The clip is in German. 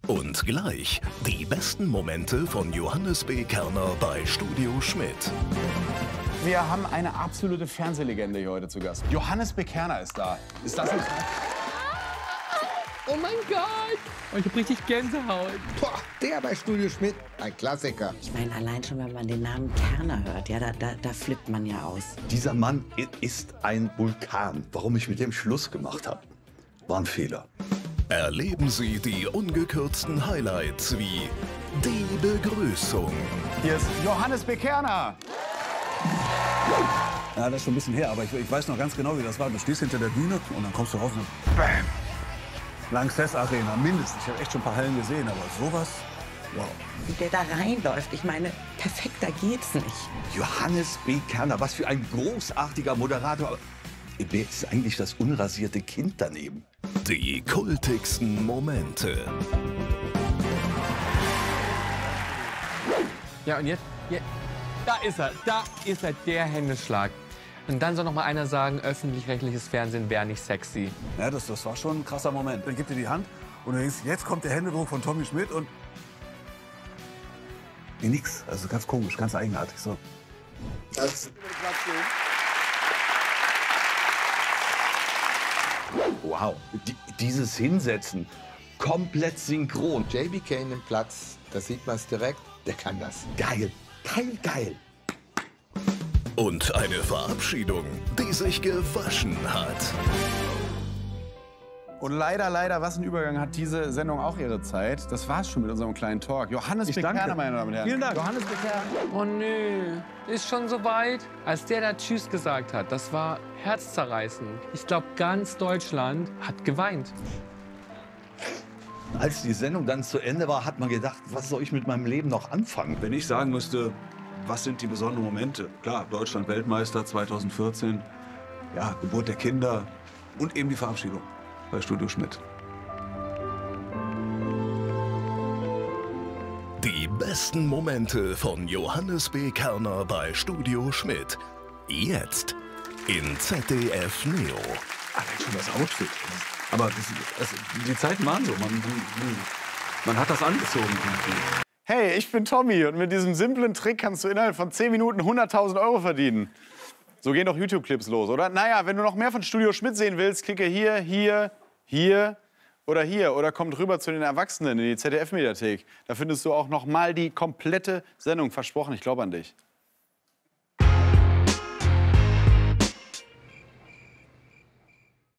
Und gleich die besten Momente von Johannes B. Kerner bei Studio Schmidt. Wir haben eine absolute Fernsehlegende hier heute zu Gast. Johannes B. Kerner ist da. Ist das nicht? Oh mein Gott! Und ich hab richtig Gänsehaut. Boah, der bei Studio Schmidt, ein Klassiker. Ich meine, allein schon, wenn man den Namen Kerner hört, ja, da flippt man ja aus. Dieser Mann ist ein Vulkan. Warum ich mit dem Schluss gemacht habe, war ein Fehler. Erleben Sie die ungekürzten Highlights wie die Begrüßung. Hier ist Johannes B. Kerner. Ja, das ist schon ein bisschen her, aber ich weiß noch ganz genau, wie das war. Du stehst hinter der Bühne und dann kommst du raus und BAM! Lanxess Arena, mindestens. Ich habe echt schon ein paar Hallen gesehen, aber sowas, wow. Wie der da reinläuft, ich meine, perfekter geht's nicht. Johannes B. Kerner, was für ein großartiger Moderator. Wer ist eigentlich das unrasierte Kind daneben? Die kultigsten Momente. Ja, und jetzt? Da ist er, der Händeschlag. Und dann soll noch mal einer sagen, öffentlich-rechtliches Fernsehen wäre nicht sexy. Ja, das war schon ein krasser Moment. Dann gibt dir die Hand und du denkst, jetzt kommt der Händedruck von Tommy Schmidt und nee, nix. Also ganz komisch, ganz eigenartig. So. Wow, dieses Hinsetzen, komplett synchron. JBK nimmt Platz, da sieht man es direkt, der kann das. Geil, geil. Und eine Verabschiedung, die sich gewaschen hat. Und leider, was ein Übergang, hat diese Sendung auch ihre Zeit. Das war's schon mit unserem kleinen Talk. Johannes B. Kerner, meine Damen und Herren. Vielen Dank. Johannes B. Kerner. Oh nö, ist schon so weit? Als der da Tschüss gesagt hat, das war herzzerreißend. Ich glaube, ganz Deutschland hat geweint. Als die Sendung dann zu Ende war, hat man gedacht, was soll ich mit meinem Leben noch anfangen? Wenn ich sagen müsste, was sind die besonderen Momente? Klar, Deutschland Weltmeister 2014, ja, Geburt der Kinder und eben die Verabschiedung bei Studio Schmidt. Die besten Momente von Johannes B. Kerner bei Studio Schmidt. Jetzt in ZDF Neo. Allein schon das Outfit. Aber die Zeiten waren so. Man hat das angezogen. Hey, ich bin Tommy und mit diesem simplen Trick kannst du innerhalb von 10 Minuten 100.000 € verdienen. So gehen doch YouTube-Clips los, oder? Naja, wenn du noch mehr von Studio Schmidt sehen willst, klicke hier oder komm rüber zu den Erwachsenen in die ZDF-Mediathek. Da findest du auch noch mal die komplette Sendung. Versprochen, ich glaube an dich.